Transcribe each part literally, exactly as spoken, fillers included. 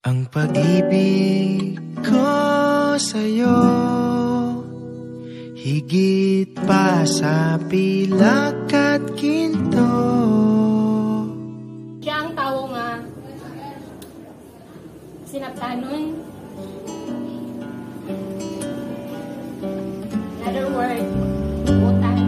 Ang pag-ibig ko sa'yo, higit pa sa pilak at ginto. Siya ang tao nga sinaplanon. Another word, utang.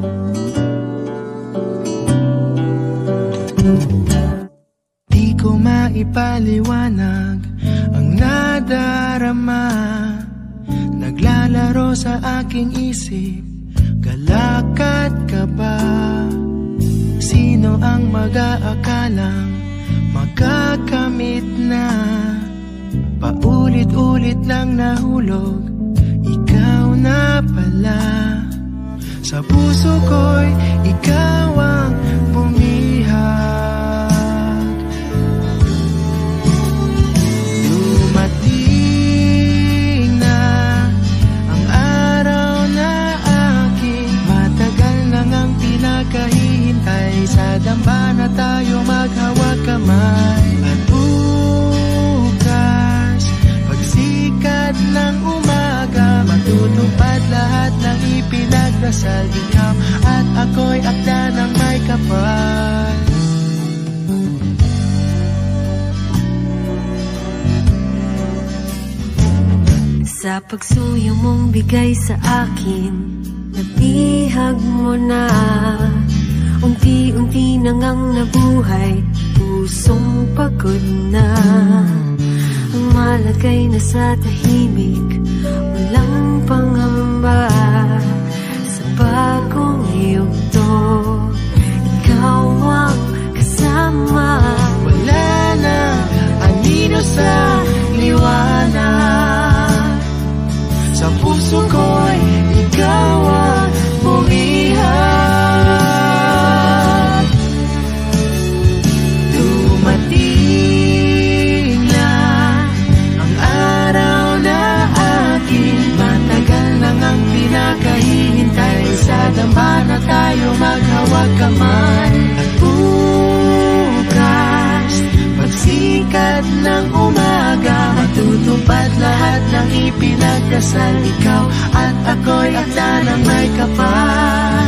Di ko maipaliwanag ang nadarama, naglalaro sa aking isip, galak at kaba. Sino ang mag-aakalang magkakamit na, paulit-ulit lang nahulog, ikaw na pala. Sa puso ko'y ikaw ang bumihag. Dumating na ang araw na aking matagal nang ang pinakahihintay. Sa dambana tayo maghawag kamay. At bukas, pagsikat ng umaga, matutupad lahat ng ipinagdasal. Ikaw at ako'y akda ng may kapal. Sa pagsuyo mong bigay sa akin, nabihag mo na. Unti-unti nang ang nabuhay, pusong pagod na. Ang malagay na sa tahimik, walang pangamba. Sa bagong yugto, ikaw ang kasama. Wala na anino sa liwanag. Sa puso ko'y ikaw ang bumihag. Dumating na ang araw na aking matagal nang ang pinakahihintay. Sa dambana tayo maghawag kamay. At bukas, pagsikat ng umaga, matutupad lahat ng ipinagdasal. Ikaw at ako'y akda ng may kapal.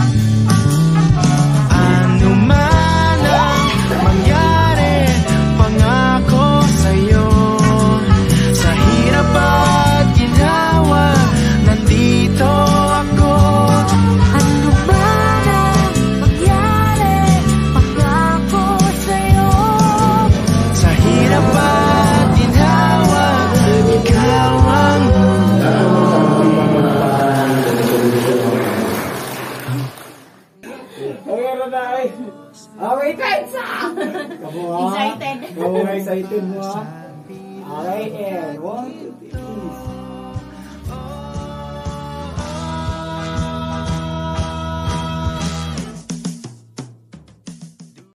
Ano man ang mangyari, pangako sa'yo. Sa hirap at ginhawa, nandito ako. Ano ba na mangyari, pangako sa'yo. Sa hirap at ginhawa, ikaw ang Okay, Tensa! Excited. Oo, excited mo. Okay, and one, two, three.